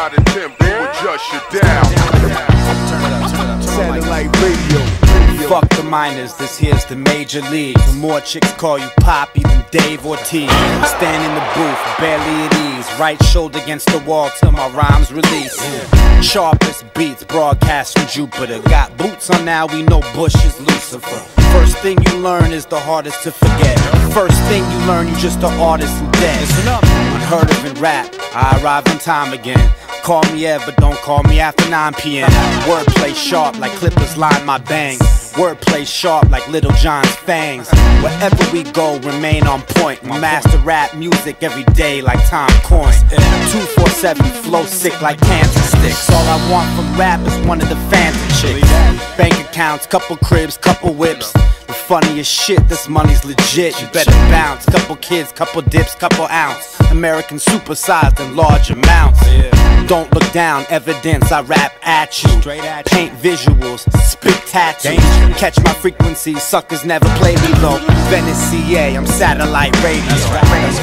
not attempt to adjust you down. Satellite radio. Fuck the minors, this here's the major league. The more chicks call you Poppy than Dave Ortiz. Stand in the booth, barely at ease. Right shoulder against the wall till my rhymes release. Sharpest beats, broadcast from Jupiter. Got boots on now, we know Bush is Lucifer. First thing you learn is the hardest to forget. First thing you learn, you just an artist who dead. Unheard of in rap, I arrive in time again. Call me Ed, but don't call me after 9 p.m. Wordplay sharp like clippers line my bangs. Wordplay sharp like Little John's fangs. Wherever we go, remain on point. We master rap music every day like Tom Coin. 247 flow sick like cancer sticks. All I want from rap is one of the fancy chicks. Bank accounts, couple cribs, couple whips. The funniest shit, this money's legit. You better bounce. Couple kids, couple dips, couple ounce. American supersized in large amounts. Don't look down, evidence, I rap at you. Paint visuals, spit tattoos. Catch my frequency, suckers never play me low. Venice, CA, I'm satellite radio. That's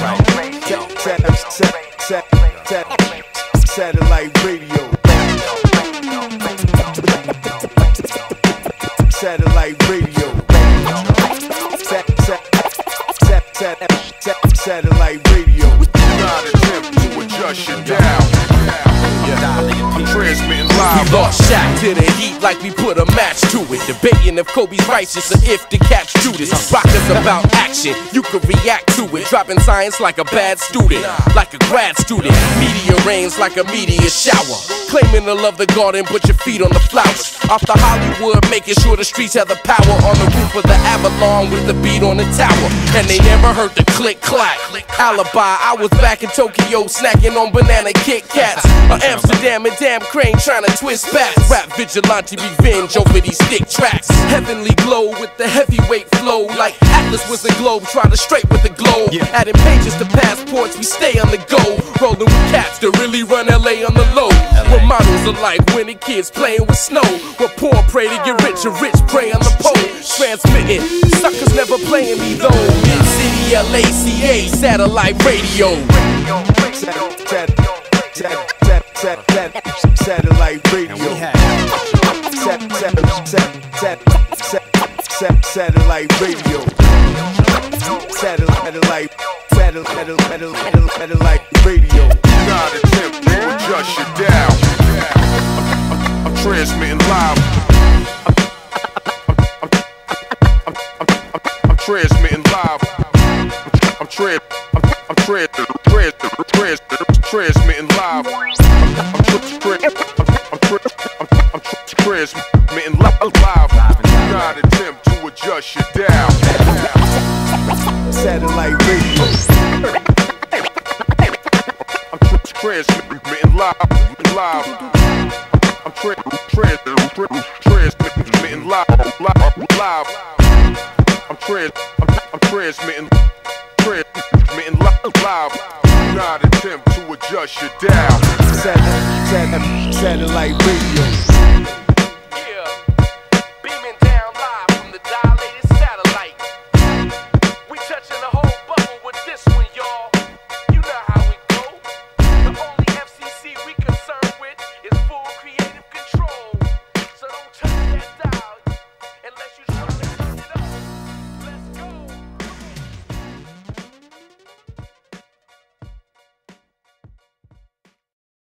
right. Satellite radio. Satellite radio. Satellite radio. Not attempt to adjust you down. Transmitting live. We lost Shaq to the heat like we put a match to it. Debating if Kobe's righteous or if the catch Judas. Rockers about action, you could react to it. Dropping science like a bad student, like a grad student. Meteor rains like a meteor shower. Claiming to love the garden, put your feet on the flowers. Off the Hollywood, making sure the streets have the power. On the roof of the Avalon with the beat on the tower. And they never heard the click clack. Alibi, I was back in Tokyo snacking on banana Kit Kats. Amsterdam and damn Crane trying to twist back. Rap vigilante revenge over these thick tracks. Heavenly glow with the heavyweight flow. Like Atlas was the globe, trying to straight with the globe. Adding pages to passports, we stay on the go. Rolling with cats to really run LA on the low. Where models of life, winning kids playing with snow. Where poor pray to get rich and rich pray on the pole. Transmitting, suckers never playing me though. Mid-City, LACA, satellite radio. Satellite radio. Satellite radio. Satellite radio. Not attempt to adjust you down. I'm transmitting live. I'm transmitting live. I'm transmitting live. Transmitting live. Not attempt to adjust you down. Satellite radio. I'm transmitting live. I'm transmitting live. I'm transmitting live. Not attempt to adjust you down. Satellite radio.